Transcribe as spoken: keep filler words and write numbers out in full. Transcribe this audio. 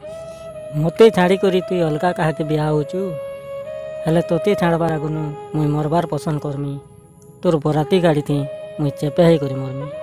मते छाड़ी करी तु अलगा कहते बिहा होचु हेले तोते छाड़बार आगुनु मुई मरबार पसंद करमी तोर बराती गाड़ी थी मुई चेपे ही करी मरमी।